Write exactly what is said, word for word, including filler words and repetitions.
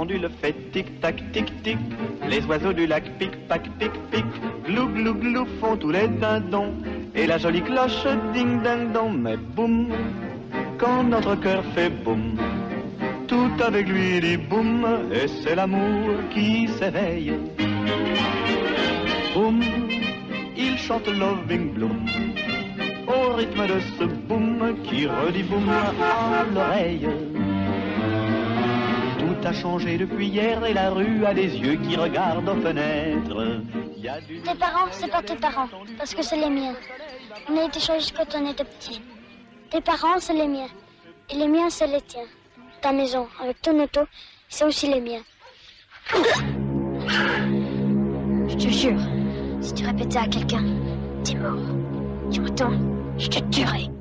pendule fait tic-tac, tic-tic. Les oiseaux du lac pic-pac, pic-pic. Glou, glou, glou font tous les dindons. Et la jolie cloche ding-ding-dong. Mais boum, quand notre cœur fait boum, tout avec lui dit boum. Et c'est l'amour qui s'éveille. Boum, il chante Loving Bloom au rythme de ce boum qui redit boum à l'oreille. Tout a changé depuis hier et la rue a des yeux qui regardent aux fenêtres. Y a du... Tes parents, c'est pas tes parents, parce que c'est les miens. On a été choisis quand on était petits. Tes parents, c'est les miens. Et les miens, c'est les tiens. Ta maison, avec ton auto, c'est aussi les miens. Je te jure, si tu répètes ça à quelqu'un, t'es mort. Tu entends? Je te tuerai.